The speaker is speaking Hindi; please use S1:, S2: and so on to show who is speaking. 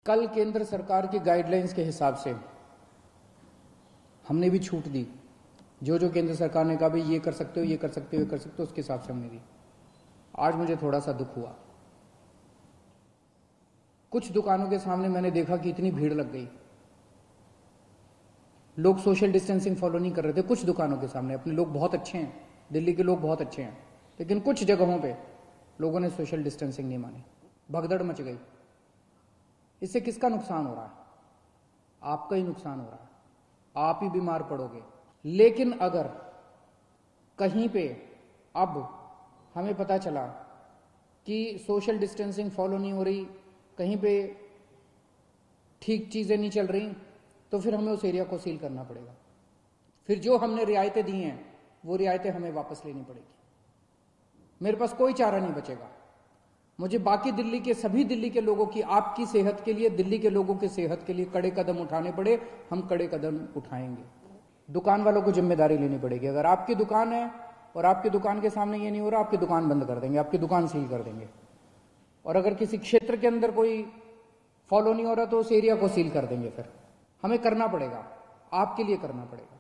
S1: कल केंद्र सरकार की गाइडलाइंस के हिसाब से हमने भी छूट दी। जो जो केंद्र सरकार ने कहा भाई ये कर सकते हो, ये कर सकते हो, ये कर सकते हो, उसके हिसाब से हमने दी। आज मुझे थोड़ा सा दुख हुआ। कुछ दुकानों के सामने मैंने देखा कि इतनी भीड़ लग गई, लोग सोशल डिस्टेंसिंग फॉलो नहीं कर रहे थे। कुछ दुकानों के सामने अपने लोग बहुत अच्छे हैं, दिल्ली के लोग बहुत अच्छे हैं, लेकिन कुछ जगहों पे लोगों ने सोशल डिस्टेंसिंग नहीं मानी, भगदड़ मच गई। इससे किसका नुकसान हो रहा है? आपका ही नुकसान हो रहा है, आप ही बीमार पड़ोगे। लेकिन अगर कहीं पे अब हमें पता चला कि सोशल डिस्टेंसिंग फॉलो नहीं हो रही, कहीं पे ठीक चीजें नहीं चल रही, तो फिर हमें उस एरिया को सील करना पड़ेगा। फिर जो हमने रियायतें दी हैं वो रियायतें हमें वापस लेनी पड़ेगी। मेरे पास कोई चारा नहीं बचेगा। मुझे बाकी दिल्ली के सभी दिल्ली के लोगों की, आपकी सेहत के लिए, दिल्ली के लोगों की सेहत के लिए कड़े कदम उठाने पड़े, हम कड़े कदम उठाएंगे। दुकान वालों को जिम्मेदारी लेनी पड़ेगी। अगर आपकी दुकान है और आपकी दुकान के सामने ये नहीं हो रहा, आपकी दुकान बंद कर देंगे, आपकी दुकान सील कर देंगे। और अगर किसी क्षेत्र के अंदर कोई फॉलो नहीं हो रहा तो उस एरिया को सील कर देंगे। फिर हमें करना पड़ेगा, आपके लिए करना पड़ेगा।